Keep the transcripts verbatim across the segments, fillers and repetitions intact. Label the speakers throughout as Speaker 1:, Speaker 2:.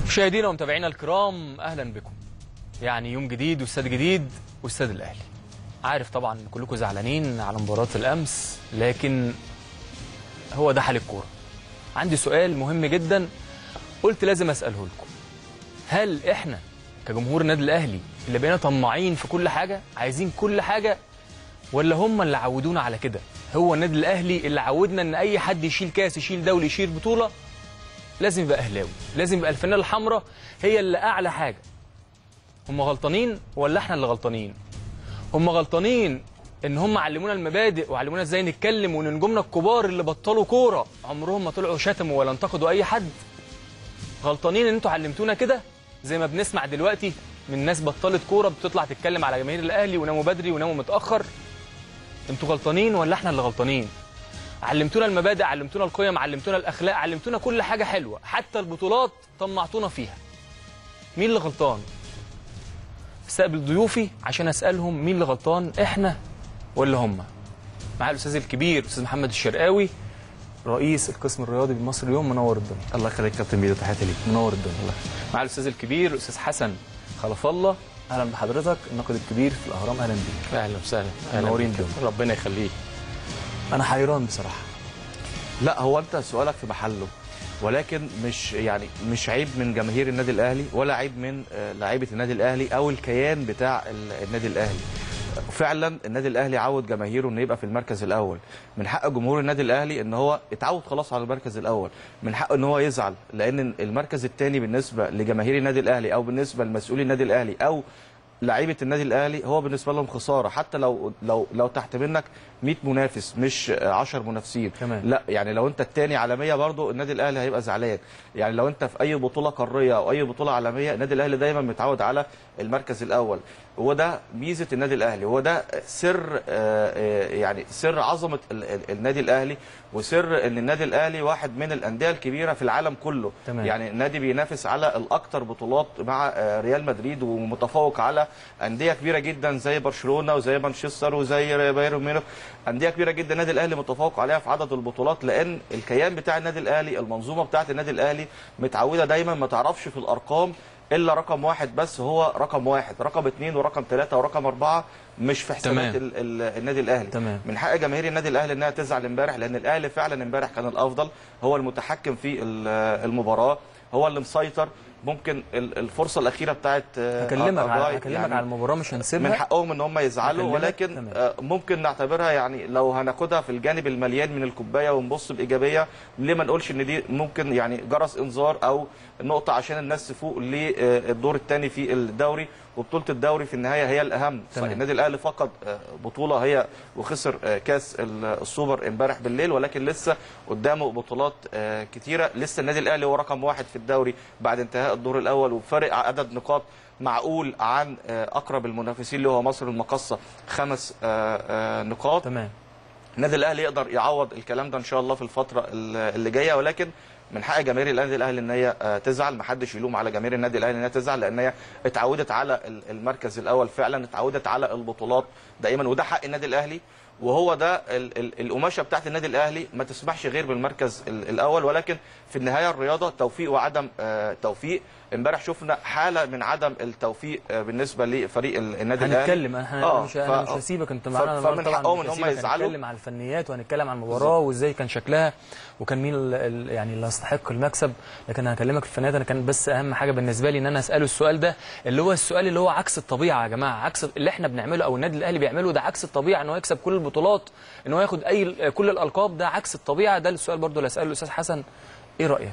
Speaker 1: مشاهدينا ومتابعينا الكرام، اهلا بكم. يعني يوم جديد واستاد جديد واستاد الاهلي. عارف طبعا ان كلكم زعلانين على مباراه الامس، لكن هو ده حال الكوره. عندي سؤال مهم جدا قلت لازم اساله لكم. هل احنا كجمهور النادي الاهلي اللي بقينا طماعين في كل حاجه، عايزين كل حاجه، ولا هم اللي عودونا على كده؟ هو النادي الاهلي اللي عودنا ان اي حد يشيل كاس، يشيل دوري، يشيل بطوله لازم يبقى اهلاوي، لازم يبقى الفانيله الحمراء هي اللي اعلى حاجه. هم غلطانين ولا احنا اللي غلطانين؟ هم غلطانين ان هم علمونا المبادئ وعلمونا ازاي نتكلم، ونجومنا الكبار اللي بطلوا كوره عمرهم ما طلعوا شتموا ولا انتقدوا اي حد. غلطانين ان انتوا علمتونا كده، زي ما بنسمع دلوقتي من ناس بطلت كوره بتطلع تتكلم على جماهير الاهلي وناموا بدري وناموا متاخر. انتوا غلطانين ولا احنا اللي غلطانين؟ علمتونا المبادئ، علمتونا القيم، علمتونا الاخلاق، علمتونا كل حاجه حلوه، حتى البطولات طمعتونا فيها. مين اللي غلطان؟ استقبل ضيوفي عشان اسالهم مين اللي غلطان، احنا ولا هم؟ معايا الاستاذ الكبير الاستاذ محمد الشرقاوي، رئيس القسم الرياضي بمصر اليوم. منور الدنيا.
Speaker 2: الله يخليك كابتن بيدو، تحياتي ليك.
Speaker 1: منور الدنيا. الله. معايا الاستاذ الكبير الاستاذ حسن خلف الله، اهلا بحضرتك، الناقد الكبير في الاهرام، اهلا بيك.
Speaker 3: اهلا وسهلا.
Speaker 1: منورين الدنيا.
Speaker 3: ربنا يخليك.
Speaker 1: انا حيران بصراحه.
Speaker 2: لا، هو انت سؤالك في محله، ولكن مش يعني مش عيب من جماهير النادي الاهلي ولا عيب من لاعيبه النادي الاهلي او الكيان بتاع النادي الاهلي. فعلا النادي الاهلي عود جماهيره انه يبقى في المركز الاول. من حق جمهور النادي الاهلي ان هو اتعود خلاص على المركز الاول، من حقه ان هو يزعل، لان المركز الثاني بالنسبه لجماهير النادي الاهلي او بالنسبه لمسؤولي النادي الاهلي او لعيبه النادي الاهلي هو بالنسبه لهم خساره، حتى لو لو لو تحت منك مية منافس مش عشرة منافسين كمان. لا يعني لو انت الثاني عالميه برضو النادي الاهلي هيبقى زعلان. يعني لو انت في اي بطوله قاريه او اي بطوله عالميه النادي الاهلي دايما متعود على المركز الاول، وهو ده ميزه النادي الاهلي، وهو ده سر يعني سر عظمه النادي الاهلي، وسر ان النادي الاهلي واحد من الانديه الكبيره في العالم كله. تمام. يعني النادي بينافس على الاكثر بطولات مع ريال مدريد، ومتفوق على انديه كبيره جدا زي برشلونه وزي مانشستر وزي بايرن ميونخ. انديه كبيره جدا النادي الاهلي متفوق عليها في عدد البطولات، لان الكيان بتاع النادي الاهلي، المنظومه بتاعه النادي الاهلي متعوده دايما ما تعرفش في الارقام الا رقم واحد بس، هو رقم واحد، رقم اثنين ورقم ثلاثه ورقم اربعه مش في حسابات النادي الاهلي. تمام. من حق جماهير النادي الاهلي انها تزعل امبارح، لان الاهلي فعلا امبارح كان الافضل، هو المتحكم في المباراه، هو اللي مسيطر. ممكن الفرصه الاخيره بتاعت
Speaker 1: هكلمك على هكلمك يعني على المباراه مش هنسيبها،
Speaker 2: من حقهم ان هم يزعلوا، ولكن تمام. ممكن نعتبرها يعني لو هناخدها في الجانب المليان من الكوبايه ونبص بايجابيه، ليه ما نقولش ان دي ممكن يعني جرس انذار او نقطه عشان الناس تفوق للدور الثاني في الدوري، وبطوله الدوري في النهايه هي الاهم. النادي الاهلي فقد بطوله هي وخسر كاس السوبر امبارح بالليل، ولكن لسه قدامه بطولات كتيره. لسه النادي الاهلي هو رقم واحد في الدوري بعد انتهاء الدور الاول، وبفارق عدد نقاط معقول عن اقرب المنافسين اللي هو مصر المقاصه خمس نقاط.
Speaker 1: تمام.
Speaker 2: النادي الاهلي يقدر يعوض الكلام ده ان شاء الله في الفتره اللي جايه، ولكن من حق جماهير النادي الاهلي ان هي تزعل. ما حدش يلوم على جماهير النادي الاهلي ان هي تزعل، لان هي اتعودت على المركز الاول، فعلا اتعودت على البطولات دائما، وده حق النادي الاهلي، وهو ده القماشه بتاعت النادي الاهلي، ما تسمحش غير بالمركز الاول. ولكن في النهايه الرياضه توفيق وعدم توفيق. امبارح شفنا حاله من عدم التوفيق بالنسبه لفريق النادي الاهلي.
Speaker 1: هنتكلم انا آه مش, أنا مش هسيبك انت معانا،
Speaker 2: فمن حقهم ان هم يزعلوا.
Speaker 1: هنتكلم على الفنيات وهنتكلم عن المباراه وازاي كان شكلها وكان مين يعني اللي يستحق المكسب، لكن هكلمك في الفنيات. انا كان بس اهم حاجه بالنسبه لي ان انا اساله السؤال ده، اللي هو السؤال اللي هو عكس الطبيعه يا جماعه، عكس اللي احنا بنعمله او النادي الاهلي بيعمله، ده عكس الطبيعه. ان هو يكسب كل البطولات، ان هو ياخد اي كل الالقاب، ده عكس الطبيعه. ده السؤال برضو اللي اساله الاستاذ حسن، ايه رايك؟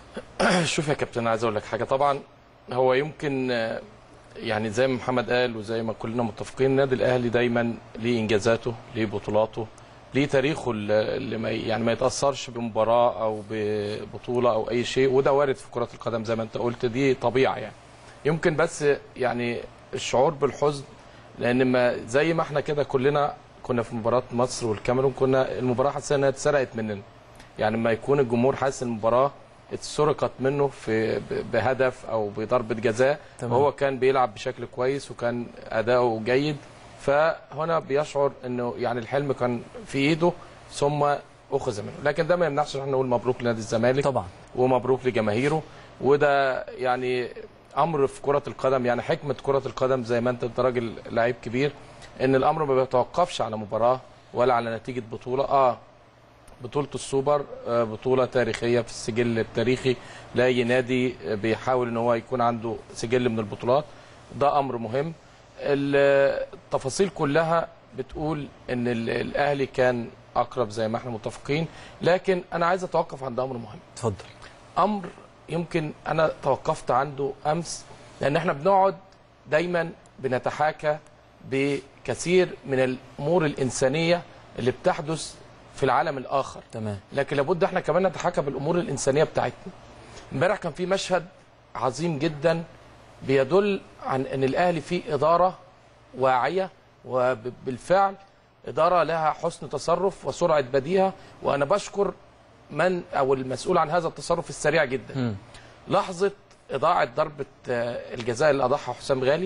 Speaker 3: شوف يا كابتن، عايز اقول لك حاجه. طبعا هو يمكن يعني زي ما محمد قال وزي ما كلنا متفقين، النادي الاهلي دايما ليه انجازاته، ليه بطولاته، ليه تاريخه اللي ما يعني ما يتاثرش بمباراه او ببطوله او اي شيء، وده وارد في كره القدم زي ما انت قلت، دي طبيعه يعني. يمكن بس يعني الشعور بالحزن، لان ما زي ما احنا كده كلنا كنا في مباراه مصر والكاميرون، كنا المباراه حاسين انها اتسرقت مننا. يعني لما يكون الجمهور حاسس المباراه اتسرقت منه في بهدف او بضربه جزاء، وهو كان بيلعب بشكل كويس وكان اداؤه جيد، فهنا بيشعر انه يعني الحلم كان في ايده ثم اخذ منه. لكن ده ما يمنعش ان احنا نقول مبروك لنادي الزمالك
Speaker 1: طبعا،
Speaker 3: ومبروك لجماهيره، وده يعني امر في كره القدم، يعني حكمه كره القدم زي ما انت انت راجل لعيب كبير، ان الامر ما بيتوقفش على مباراه ولا على نتيجه بطوله. اه بطوله السوبر آه بطوله تاريخيه في السجل التاريخي لاي نادي بيحاول ان هو يكون عنده سجل من البطولات، ده امر مهم. التفاصيل كلها بتقول ان الاهلي كان اقرب زي ما احنا متفقين، لكن انا عايز اتوقف عند امر مهم.
Speaker 1: اتفضل.
Speaker 3: امر يمكن انا توقفت عنده امس، لان احنا بنقعد دايما بنتحاكى بكثير من الامور الانسانيه اللي بتحدث في العالم الاخر.
Speaker 1: تمام.
Speaker 3: لكن لابد احنا كمان نتحاكى بالامور الانسانيه بتاعتنا. امبارح كان في مشهد عظيم جدا بيدل عن ان الاهلي فيه اداره واعيه، وبالفعل اداره لها حسن تصرف وسرعه بديهه، وانا بشكر من او المسؤول عن هذا التصرف السريع جدا. م. لحظه اضاعه ضربه الجزاء اللي اضاعها حسام غالي،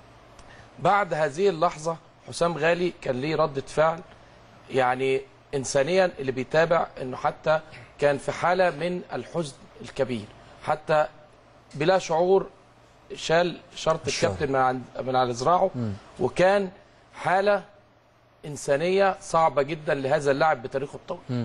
Speaker 3: بعد هذه اللحظه حسام غالي كان ليه رده فعل يعني انسانيا، اللي بيتابع انه حتى كان في حاله من الحزن الكبير، حتى بلا شعور شال شرط الكابتن من عن من على ذراعه، وكان حاله انسانيه صعبه جدا لهذا اللاعب بتاريخه الطويل.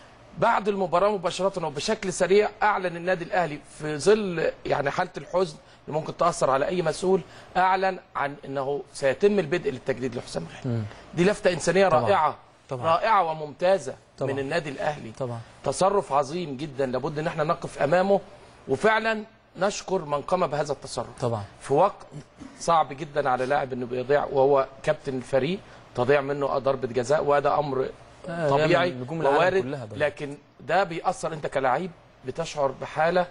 Speaker 3: بعد المباراه مباشره وبشكل سريع اعلن النادي الاهلي في ظل يعني حاله الحزن اللي ممكن تاثر على اي مسؤول، اعلن عن انه سيتم البدء للتجديد لحسام غالي. دي لفته انسانيه طبعا. رائعه طبعا. رائعه وممتازه طبعا. من النادي الاهلي طبعا. تصرف عظيم جدا لابد ان احنا نقف امامه، وفعلا نشكر من قام بهذا التصرف
Speaker 1: طبعا
Speaker 3: في وقت صعب جدا على لاعب انه بيضيع وهو كابتن الفريق، تضيع منه ضربه جزاء، وهذا امر آه طبيعي ووارد، لكن ده بيأثر. انت كلاعب بتشعر بحاله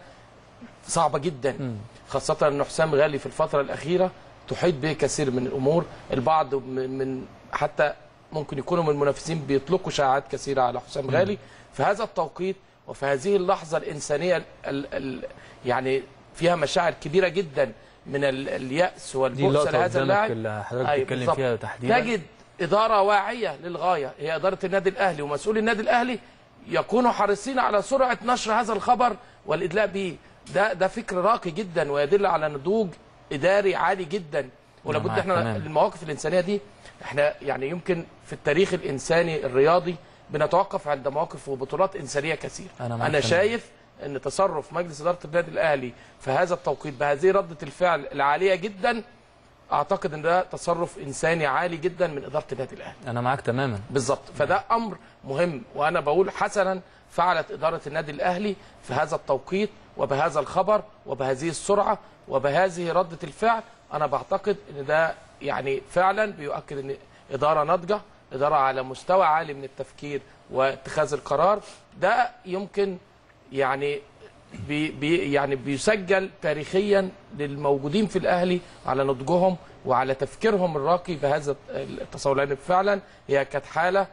Speaker 3: صعبه جدا، م. خاصه ان حسام غالي في الفتره الاخيره تحيط به كثير من الامور. البعض من حتى ممكن يكونوا من المنافسين بيطلقوا شائعات كثيره على حسام غالي. في هذا التوقيت وفي هذه اللحظه الانسانيه ال ال يعني فيها مشاعر كبيره جدا من اليأس والبؤس لهذا اللاعب
Speaker 1: اللي حضرتك بتتكلم فيها تحديدا،
Speaker 3: تجد اداره واعيه للغايه هي اداره النادي الاهلي، ومسؤولي النادي الاهلي يكونوا حريصين على سرعه نشر هذا الخبر والادلاء به. ده ده فكر راقي جدا ويدل على نضوج اداري عالي جدا. ولابد احنا المواقف الانسانيه دي احنا يعني يمكن في التاريخ الانساني الرياضي بنتوقف عند مواقف وبطولات انسانيه كثيره. انا, أنا شايف ان تصرف مجلس اداره النادي الاهلي في هذا التوقيت بهذه رده الفعل العاليه جدا، اعتقد ان ده تصرف انساني عالي جدا من اداره النادي الاهلي.
Speaker 1: انا معاك تماما
Speaker 3: بالظبط. فده امر مهم، وانا بقول حسنا فعلت اداره النادي الاهلي في هذا التوقيت وبهذا الخبر وبهذه السرعه وبهذه رده الفعل. انا بعتقد ان ده يعني فعلا بيؤكد ان اداره ناضجه، اداره على مستوى عالي من التفكير واتخاذ القرار. ده يمكن يعني بي بي يعني بيسجل تاريخيا للموجودين في الاهلي على نضجهم وعلى تفكيرهم الراقي بهذا التصور، لان فعلا هي كانت حاله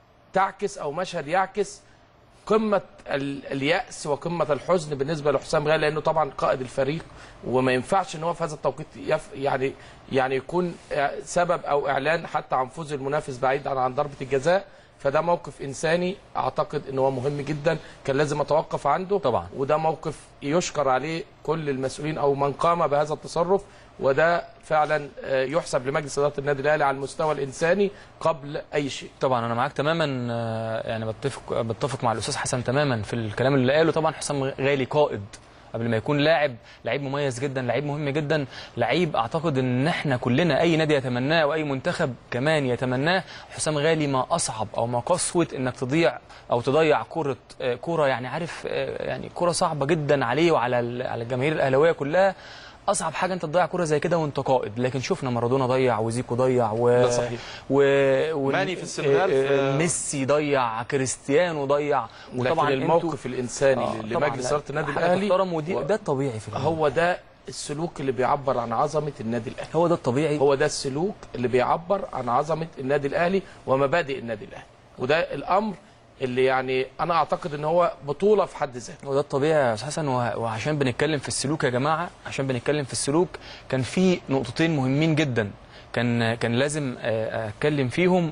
Speaker 3: تعكس او مشهد يعكس قمه اليأس وقمه الحزن بالنسبه لحسام غالي، لانه طبعا قائد الفريق وما ينفعش ان هو في هذا التوقيت يعني يعني يكون سبب او اعلان حتى عن فوز المنافس بعيدا عن ضربه الجزاء. فده موقف انساني اعتقد ان هو مهم جدا، كان لازم اتوقف عنده
Speaker 1: طبعا.
Speaker 3: وده موقف يشكر عليه كل المسؤولين او من قام بهذا التصرف، وده فعلا يحسب لمجلس اداره النادي الاهلي على المستوى الانساني قبل اي شيء.
Speaker 1: طبعا انا معاك تماما، يعني بتفق بتفق مع الاستاذ حسن تماما في الكلام اللي قاله. طبعا حسام غالي قائد قبل ما يكون لاعب، لعيب مميز جدا، لعيب مهم جدا، لعيب اعتقد ان احنا كلنا اي نادي يتمناه واي منتخب كمان يتمناه. حسام غالي ما اصعب او ما قسوه انك تضيع او تضيع كره كره يعني عارف يعني كره صعبه جدا عليه وعلى على الجماهير الاهلاويه كلها. اصعب حاجه انت تضيع كره زي كده وانت قائد، لكن شفنا مارادونا ضيع وزيكو ضيع و
Speaker 3: ده صحيح.
Speaker 1: و, و...
Speaker 2: ماني في السنغال في...
Speaker 1: ميسي ضيع، كريستيانو ضيع.
Speaker 3: وطبعا الموقف الانساني آه لمجلس اداره النادي الاهلي
Speaker 1: ودي و... ده الطبيعي في الهلال.
Speaker 3: هو ده السلوك اللي بيعبر عن عظمه النادي الاهلي،
Speaker 1: هو ده الطبيعي،
Speaker 3: هو ده السلوك اللي بيعبر عن عظمه النادي الاهلي ومبادئ النادي الاهلي، وده الامر اللي يعني انا اعتقد ان هو بطوله في حد ذاته.
Speaker 1: وده الطبيعي يا استاذ حسن. وعشان بنتكلم في السلوك يا جماعه، عشان بنتكلم في السلوك كان في نقطتين مهمين جدا كان كان لازم اتكلم فيهم،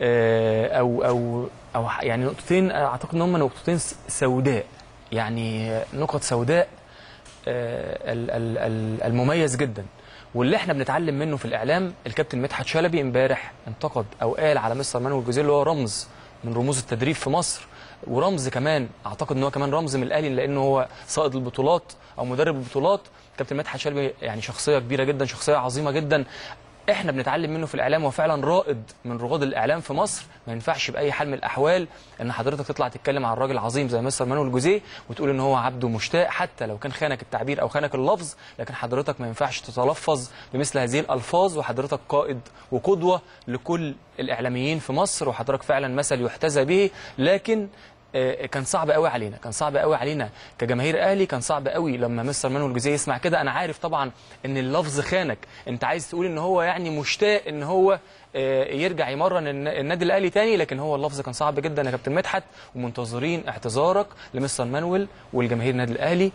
Speaker 1: او او او يعني نقطتين اعتقد ان هم نقطتين سوداء، يعني نقط سوداء المميز جدا واللي احنا بنتعلم منه في الاعلام. الكابتن مدحت شلبي امبارح انتقد او قال على مستر مانويل جوزيه اللي هو رمز من رموز التدريب في مصر، ورمز كمان اعتقد ان هو كمان رمز من الاهلي لانه هو صائد البطولات او مدرب البطولات. كابتن مدحت شلبي يعني شخصيه كبيره جدا، شخصيه عظيمه جدا، احنا بنتعلم منه في الاعلام، وفعلا رائد من رواد الاعلام في مصر. ما ينفعش باي حال من الاحوال ان حضرتك تطلع تتكلم عن راجل عظيم زي مستر مانويل جوزيه وتقول ان هو عبده مشتاق، حتى لو كان خانك التعبير او خانك اللفظ، لكن حضرتك ما ينفعش تتلفظ بمثل هذه الالفاظ، وحضرتك قائد وقدوه لكل الاعلاميين في مصر، وحضرتك فعلا مثل يحتذى به. لكن كان صعب قوي علينا، كان صعب قوي علينا كجماهير اهلي، كان صعب قوي لما مستر مانويل جوزيه يسمع كده. انا عارف طبعا ان اللفظ خانك، انت عايز تقول ان هو يعني مشتاق ان هو يرجع يمرن النادي الاهلي تاني، لكن هو اللفظ كان صعب جدا يا كابتن مدحت، ومنتظرين اعتذارك لمستر مانويل والجماهير النادي الاهلي.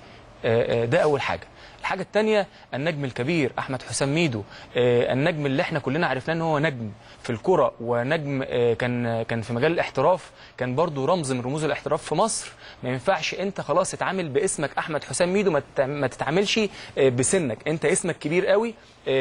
Speaker 1: ده اول حاجه. الحاجه الثانيه النجم الكبير احمد حسام ميدو، النجم اللي احنا كلنا عرفناه ان هو نجم في الكره، ونجم كان كان في مجال الاحتراف، كان برضو رمز من رموز الاحتراف في مصر. ما ينفعش انت خلاص تتعامل باسمك احمد حسام ميدو، ما تتعاملش بسنك، انت اسمك كبير قوي،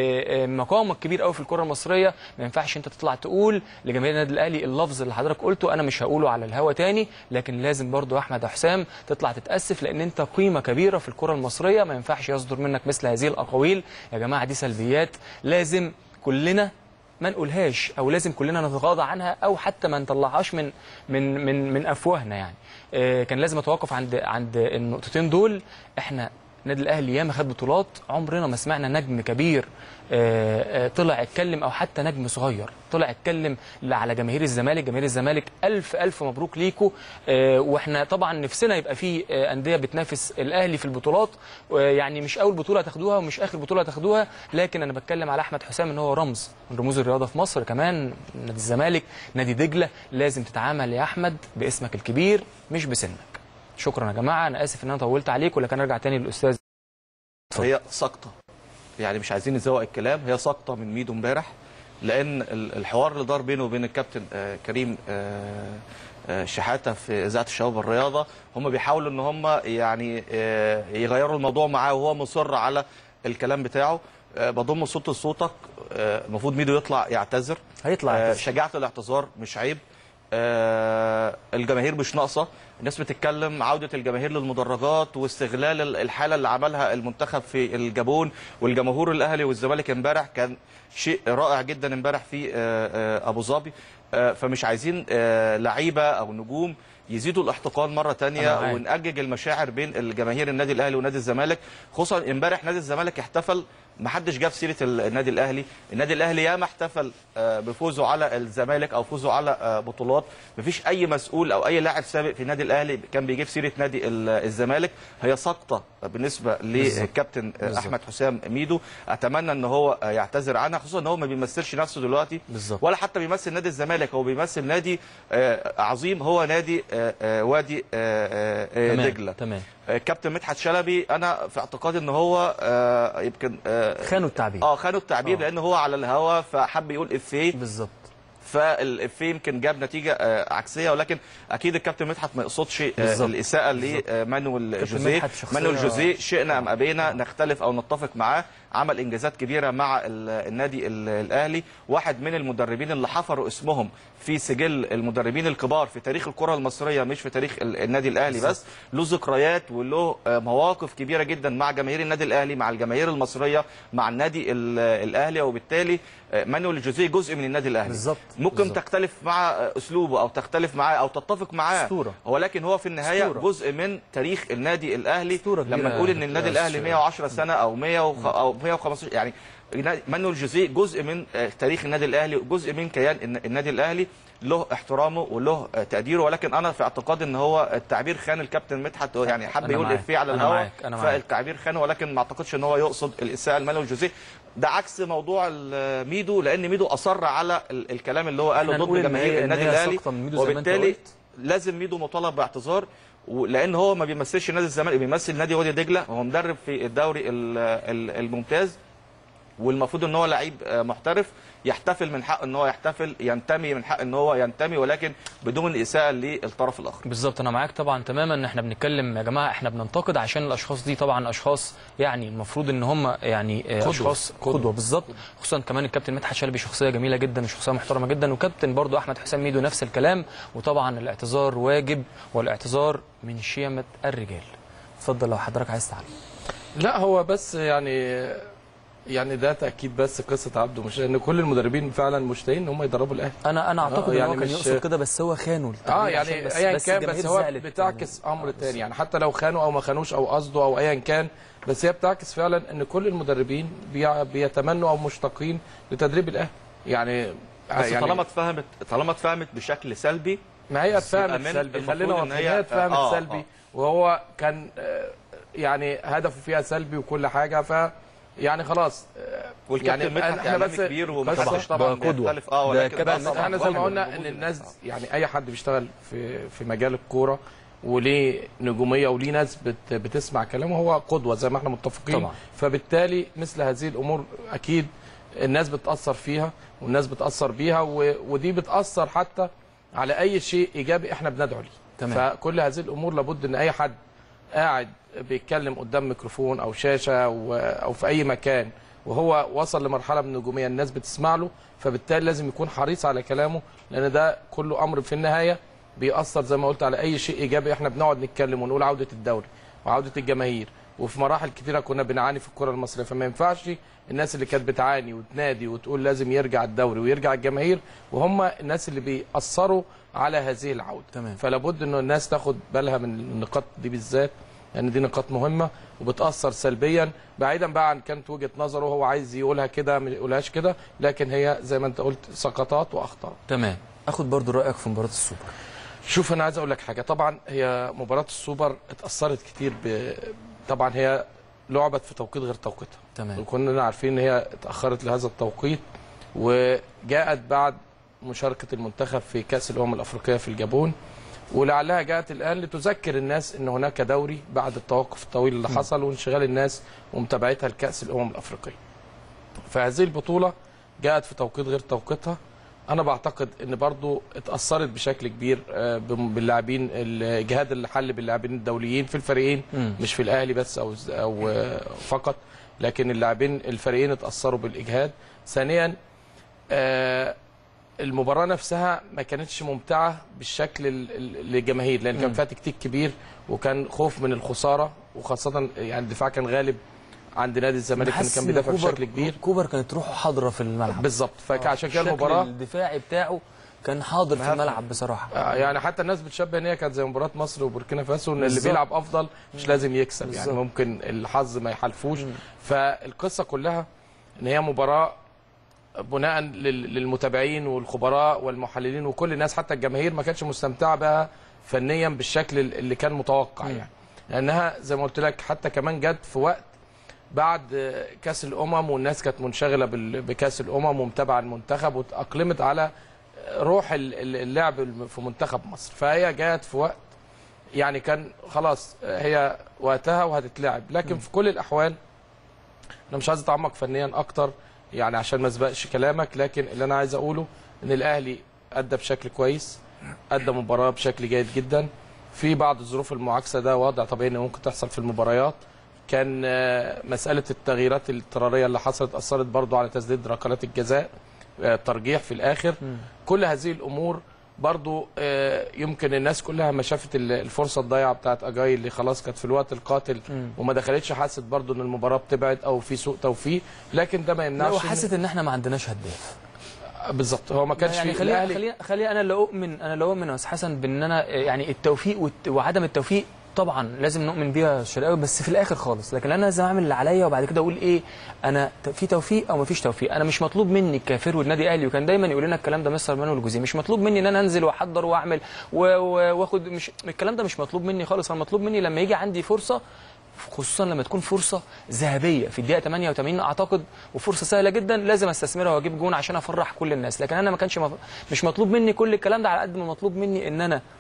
Speaker 1: مقامك كبير قوي في الكره المصريه. ما ينفعش انت تطلع تقول لجماهير النادي الاهلي اللفظ اللي حضرتك قلته، انا مش هقوله على الهوا تاني، لكن لازم برضو احمد حسام تطلع تتاسف، لان انت قيمه كبيره في الكره المصريه. ما ينفعش يصدر منك مثل هذه الاقاويل يا جماعه، دي سلبيات لازم كلنا ما نقولهاش، او لازم كلنا نتغاضى عنها، او حتى ما نطلعهاش من من من من افواهنا يعني. آه كان لازم اتوقف عند عند النقطتين دول. احنا النادي الاهلي ياما خد بطولات، عمرنا ما سمعنا نجم كبير آه آه طلع اتكلم، او حتى نجم صغير طلع اتكلم على جماهير الزمالك. جماهير الزمالك الف الف مبروك ليكوا، آه واحنا طبعا نفسنا يبقى في آه انديه بتنافس الاهلي في البطولات، آه يعني مش اول بطوله تاخدوها ومش اخر بطوله تاخدوها، لكن انا بتكلم على احمد حسام ان هو رمز من رموز الرياضه في مصر. كمان نادي الزمالك، نادي دجله، لازم تتعامل يا احمد باسمك الكبير مش بسنك. شكرا يا جماعه، انا اسف ان انا طولت عليكم، لكن ارجع تاني للاستاذ.
Speaker 2: هي سقطه، يعني مش عايزين نزوق الكلام، هي سقطه من ميدو امبارح، لان الحوار اللي دار بينه وبين الكابتن كريم شحاته في اذاعه الشباب والرياضه، هم بيحاولوا ان هم يعني يغيروا الموضوع معاه، وهو مصر على الكلام بتاعه. بضم صوت لصوتك، المفروض ميدو يطلع يعتذر،
Speaker 1: هيطلع يعتذر.
Speaker 2: شجاعه الاعتذار مش عيب، آه الجماهير مش ناقصه، الناس بتتكلم عوده الجماهير للمدرجات واستغلال الحاله اللي عملها المنتخب في الجابون، والجمهور الاهلي والزمالك امبارح كان شيء رائع جدا امبارح في آه آه ابو ظبي. آه فمش عايزين آه لعيبه او نجوم يزيدوا الاحتقان مره ثانيه ونأجج المشاعر بين الجماهير النادي الاهلي ونادي الزمالك. خصوصا امبارح نادي الزمالك احتفل، ما حدش جاب سيره النادي الاهلي. النادي الاهلي ياما احتفل بفوزه على الزمالك او فوزه على بطولات، مفيش اي مسؤول او اي لاعب سابق في النادي الاهلي كان بيجيب سيره نادي الزمالك. هي سقطه بالنسبه للكابتن احمد حسام ميدو، اتمنى ان هو يعتذر عنها، خصوصا ان هو ما بيمثلش نفسه دلوقتي بالزبط. ولا حتى بيمثل نادي الزمالك، هو بيمثل نادي عظيم، هو نادي وادي دجله.
Speaker 1: تمام.
Speaker 2: كابتن مدحت شلبي انا في اعتقادي ان هو آه يمكن آه
Speaker 1: خانوا التعبير
Speaker 2: اه خانوا التعبير أوه. لان هو على الهوا فحب يقول افيه
Speaker 1: بالظبط،
Speaker 2: فالافيه يمكن جاب نتيجه آه عكسيه، ولكن اكيد الكابتن مدحت ما يقصدش آه الاساءه لمانويل جوزيه. مانويل جوزيه شئنا ام ابينا نختلف او نتفق معاه، عمل انجازات كبيره مع النادي الاهلي، واحد من المدربين اللي حفروا اسمهم في سجل المدربين الكبار في تاريخ الكره المصريه، مش في تاريخ النادي الاهلي بس. له ذكريات وله مواقف كبيره جدا مع جماهير النادي الاهلي، مع الجماهير المصريه، مع النادي الاهلي، وبالتالي مانويل جوزيه جزء من النادي الاهلي.
Speaker 1: بالظبط.
Speaker 2: ممكن بالزبط. تختلف مع اسلوبه او تختلف معاه او تتفق معاه، أسطورة. ولكن هو في النهايه أسطورة. جزء من تاريخ النادي الاهلي. لما نقول ان النادي الاهلي مئة وعشرة سنه او مئة او مئة وخمستاشر، يعني مانويل جوزيه جزء من تاريخ النادي الاهلي وجزء من كيان النادي الاهلي، له احترامه وله تقديره. ولكن انا في اعتقاد ان هو التعبير خان الكابتن مدحت، يعني حب يقول افيه على الهواء فالتعبير خانه، ولكن ما اعتقدش ان هو يقصد الاساءه لمانويل جوزيه. ده عكس موضوع ميدو، لان ميدو اصر على الكلام اللي هو قاله ضد جماهير النادي الاهلي، وبالتالي لازم ميدو مطالب باعتذار، لان هو ما بيمثلش نادي الزمالك، بيمثل نادي وادي دجله، وهو مدرب في الدوري الممتاز. والمفروض ان هو لعيب محترف يحتفل، من حق ان هو يحتفل، ينتمي من حق ان هو ينتمي، ولكن بدون اساءه للطرف الاخر.
Speaker 1: بالظبط، انا معاك طبعا تماما. ان احنا بنتكلم يا جماعه، احنا بننتقد عشان الاشخاص دي طبعا اشخاص يعني المفروض ان هم يعني قدوة. اشخاص قدوه, قدوة. بالظبط. خصوصا كمان الكابتن مدحت شلبي شخصيه جميله جدا وشخصيه محترمه جدا، وكابتن برضو احمد حسام ميدو نفس الكلام. وطبعا الاعتذار واجب، والاعتذار من شيمه الرجال. اتفضل لو حضرتك عايز تعلق.
Speaker 3: لا هو بس يعني يعني ده تاكيد بس قصه عبده، مش ان كل المدربين فعلا مشتاقين ان هم يدربوا الاهلي.
Speaker 1: انا انا اعتقد
Speaker 3: آه يعني
Speaker 1: ان هو كان يقصد كده، بس هو خانه
Speaker 3: اه يعني ايا كان، بس هو بتعكس امر آه تاني يعني، حتى لو خانوا او ما خانوش او قصده او ايا كان، بس هي بتعكس فعلا ان كل المدربين بيتمنوا او مشتاقين لتدريب الاهلي يعني.
Speaker 2: بس
Speaker 3: يعني
Speaker 2: طالما اتفهمت طالما اتفهمت بشكل سلبي،
Speaker 3: ما هي اتفهمت سلبي، خلينا واضحين، هي اتفهمت آه سلبي آه. وهو كان يعني هدفه فيها سلبي وكل حاجه، ف يعني خلاص.
Speaker 2: والكابتن
Speaker 3: يعني
Speaker 2: مدحت
Speaker 3: احنا بس
Speaker 2: كبير ومحدش طبعا
Speaker 1: قدوه.
Speaker 2: اه ولكن
Speaker 3: بس احنا زي ما قلنا ان الناس يعني اي حد بيشتغل في في مجال الكوره وليه نجوميه وليه ناس بت بتسمع كلامه، هو قدوه زي ما احنا متفقين طبعا. فبالتالي مثل هذه الامور اكيد الناس بتاثر فيها والناس بتاثر بيها، ودي بتاثر حتى على اي شيء ايجابي احنا بندعو ليه. تمام. فكل هذه الامور لابد ان اي حد قاعد بيتكلم قدام ميكروفون او شاشه او في اي مكان وهو وصل لمرحله من النجوميه الناس بتسمع له، فبالتالي لازم يكون حريص على كلامه، لان ده كله امر في النهايه بيأثر زي ما قلت على اي شيء ايجابي. احنا بنقعد نتكلم ونقول عوده الدوري وعوده الجماهير، وفي مراحل كثيره كنا بنعاني في الكره المصريه، فما ينفعش الناس اللي كانت بتعاني وتنادي وتقول لازم يرجع الدوري ويرجع الجماهير وهم الناس اللي بيأثروا على هذه العوده. تمام. فلا بد انه الناس تاخد بالها من النقاط دي بالذات، لان يعني دي نقاط مهمه وبتاثر سلبيا، بعيدا بقى عن كانت وجهه نظره هو عايز يقولها كده ما يقولهاش كده، لكن هي زي ما انت قلت سقطات واخطاء.
Speaker 1: تمام. اخد برضو رايك في مباراه السوبر.
Speaker 3: شوف انا عايز اقول لك حاجه، طبعا هي مباراه السوبر اتاثرت كتير ب... طبعا هي لعبت في توقيت غير توقيتها. تمام. وكنا عارفين ان هي اتاخرت لهذا التوقيت، وجاءت بعد مشاركه المنتخب في كاس الامم الافريقيه في الجابون، ولعلها جاءت الان لتذكر الناس ان هناك دوري بعد التوقف الطويل اللي حصل وانشغال الناس ومتابعتها لكاس الامم الافريقيه. فهذه البطوله جاءت في توقيت غير توقيتها. انا بعتقد ان برضو اتاثرت بشكل كبير باللاعبين، الجهاد اللي حل باللاعبين الدوليين في الفريقين، م. مش في الاهلي بس او او فقط، لكن اللاعبين الفريقين اتاثروا بالاجهاد. ثانيا المباراه نفسها ما كانتش ممتعه بالشكل للجماهير، لان كان فيها تكتيك كبير وكان خوف من الخساره، وخاصه يعني الدفاع كان غالب عند نادي الزمالك، كان بيدافع بشكل كبير.
Speaker 1: كوبر كانت روحه حاضره في الملعب
Speaker 3: بالظبط، فعشان كده المباراه
Speaker 1: الدفاعي بتاعه كان حاضر في الملعب بصراحه.
Speaker 3: يعني حتى الناس بتشبه ان هي كانت زي مباراه مصر وبوركينا فاسو، ان اللي بيلعب افضل مش لازم يكسب، بالزبط. يعني ممكن الحظ ما يحالفوش. فالقصه كلها ان هي مباراه بناء للمتابعين والخبراء والمحللين وكل الناس، حتى الجماهير ما كانتش مستمتعه بها فنيا بالشكل اللي كان متوقع، يعني لانها زي ما قلت لك حتى كمان جت في وقت بعد كاس الامم، والناس كانت منشغله بكاس الامم ومتابعه المنتخب وتاقلمت على روح اللعب في منتخب مصر، فهي جت في وقت يعني كان خلاص هي وقتها وهتتلعب. لكن في كل الاحوال انا مش عايز اتعمق فنيا اكتر يعني عشان ما اسبقش كلامك، لكن اللي انا عايز اقوله ان الاهلي ادى بشكل كويس، ادى مباراه بشكل جيد جدا. في بعض الظروف المعاكسه ده وضع طبيعي ان ممكن تحصل في المباريات. كان مساله التغييرات الاضطراريه اللي حصلت اثرت برضو على تسديد ركلات الجزاء، ترجيح في الاخر. م. كل هذه الامور برضو يمكن الناس كلها ما شافت الفرصه الضايعه بتاعت اجاي اللي خلاص كانت في الوقت القاتل م. وما دخلتش، حست برضو ان المباراه بتبعد او في سوء توفيق، لكن ده ما يمنعش.
Speaker 1: وحست ان احنا ما عندناش هداف
Speaker 3: بالظبط، هو ما كانش
Speaker 1: يعني
Speaker 3: في
Speaker 1: خلينا خلينا خلي انا اللي اؤمن انا اللي اؤمن يا استاذ حسن بان انا يعني التوفيق وعدم التوفيق طبعا لازم نؤمن بيها الشرقاوي، بس في الاخر خالص. لكن انا لازم اعمل اللي عليا وبعد كده اقول ايه، انا في توفيق او ما فيش توفيق. انا مش مطلوب مني كافر والنادي الاهلي، وكان دايما يقول لنا الكلام ده مستر مانويل الجوزيه، مش مطلوب مني ان انا انزل واحضر واعمل واخد، مش الكلام ده مش مطلوب مني خالص. انا مطلوب مني لما يجي عندي فرصه، خصوصا لما تكون فرصه ذهبيه في الدقيقه ثمانية وثمانين اعتقد، وفرصه سهله جدا لازم استثمرها واجيب جون عشان افرح كل الناس. لكن انا ما كانش مف... مش مطلوب مني كل الكلام ده، على قد ما مطلوب مني ان انا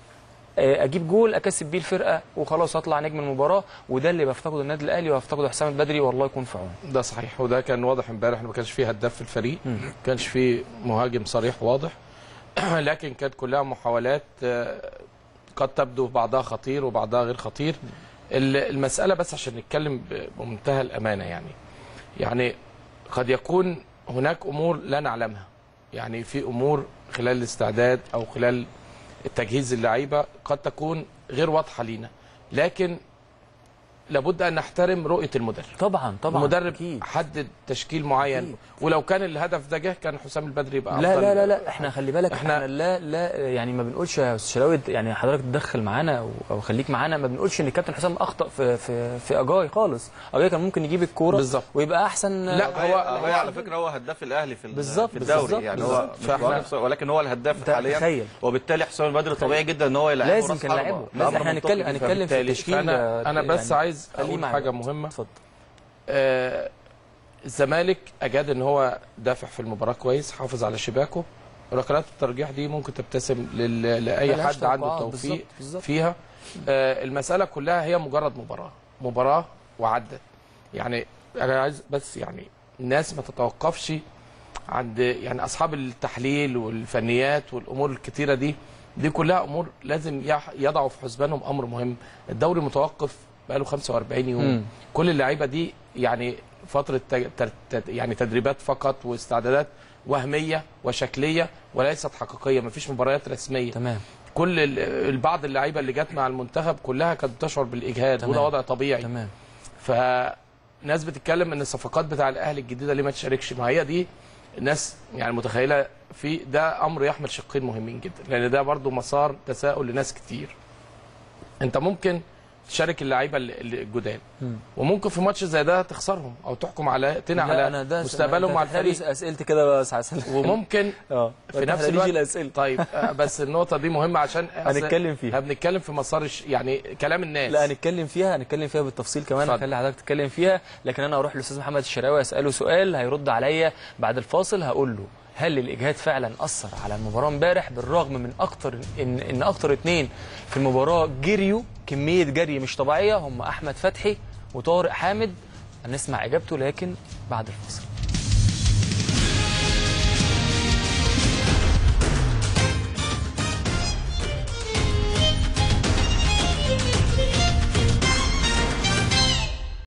Speaker 1: اجيب جول اكسب بيه الفرقه وخلاص اطلع نجم المباراه، وده اللي بيفتقده النادي الاهلي وبيفتقده حسام البدري، والله يكون في عونه.
Speaker 3: ده صحيح، وده كان واضح امبارح، ما كانش فيه هداف في الفريق، ما كانش فيه مهاجم صريح واضح لكن كانت كلها محاولات قد تبدو بعضها خطير وبعضها غير خطير. المساله بس عشان نتكلم بمنتهى الامانه، يعني يعني قد يكون هناك امور لا نعلمها، يعني في امور خلال الاستعداد او خلال التجهيز اللعيبه قد تكون غير واضحه لينا، لكن لابد ان نحترم رؤيه المدرب.
Speaker 1: طبعا طبعا
Speaker 3: المدرب
Speaker 1: أكيد.
Speaker 3: حدد تشكيل معين أكيد. ولو كان الهدف ده جه كان حسام البدري يبقى
Speaker 1: لا
Speaker 3: افضل.
Speaker 1: لا لا لا احنا خلي بالك،
Speaker 3: احنا,
Speaker 1: احنا لا لا يعني ما بنقولش يا استاذ شلاوي، يعني حضرتك تدخل معانا او, أو خليك معانا، ما بنقولش ان الكابتن حسام اخطا في في في اجاي خالص. اجاي كان ممكن يجيب الكوره
Speaker 3: بالظبط
Speaker 1: ويبقى احسن.
Speaker 2: لا هو هو على فكره هو هداف الاهلي في
Speaker 1: بالظبط
Speaker 2: في الدوري
Speaker 1: بالزبط
Speaker 2: يعني
Speaker 1: بالزبط.
Speaker 2: هو مش ولكن هو الهداف حاليا،
Speaker 1: تخيل.
Speaker 2: وبالتالي حسام البدري طبيعي جدا ان هو يلعبه،
Speaker 1: لازم كان لاعبه. احنا هنتكلم هنتكلم في التشكيل.
Speaker 3: انا انا بس يعني عايز اقول حاجه مهمه. اتفضل. آه الزمالك اجاد ان هو دافع في المباراه كويس، حافظ على شباكه. ركلات الترجيح دي ممكن تبتسم لاي حد عنده توفيق فيها. آه المساله كلها هي مجرد مباراه مباراه وعدت. يعني انا عايز بس يعني الناس ما تتوقفش عند يعني اصحاب التحليل والفنيات والامور الكتيره دي دي كلها امور لازم يضعوا في حسبانهم امر مهم. الدوري متوقف بقاله خمسة وأربعين يوم. م. كل اللعيبه دي يعني فتره تد... يعني تدريبات فقط واستعدادات وهميه وشكليه وليست حقيقيه، مفيش مباريات رسميه.
Speaker 1: تمام.
Speaker 3: كل البعض اللعيبه اللي جت مع المنتخب كلها كانت بتشعر بالاجهاد، وده وضع طبيعي.
Speaker 1: تمام.
Speaker 3: فناس بتتكلم ان الصفقات بتاع الاهلي الجديده ليه ما تشاركش، ما هي دي الناس يعني متخيله في ده امر يحمل شقين مهمين جدا، لان ده برضو مسار تساؤل لناس كتير. انت ممكن تشارك اللعيبه الجداد وممكن في ماتش زي ده تخسرهم او تحكم على تنع على مستقبلهم مع الفريق.
Speaker 1: اسئلتي كده بس عسل.
Speaker 3: وممكن
Speaker 1: اه
Speaker 3: في نفس الوقت. طيب بس النقطه دي مهمه عشان
Speaker 1: هنتكلم فيها.
Speaker 3: هنتكلم في مسار يعني كلام الناس.
Speaker 1: لا هنتكلم فيها هنتكلم فيها بالتفصيل كمان، هخلي حضرتك تتكلم فيها، لكن انا اروح للاستاذ محمد الشراوي اساله سؤال هيرد عليا بعد الفاصل. هقول له هل الاجهاد فعلا اثر على المباراه امبارح، بالرغم من اكتر ان ان اكتر اثنين في المباراه جريوا كميه جري مش طبيعيه هم احمد فتحي وطارق حامد. هنسمع اجابته لكن بعد الفاصل.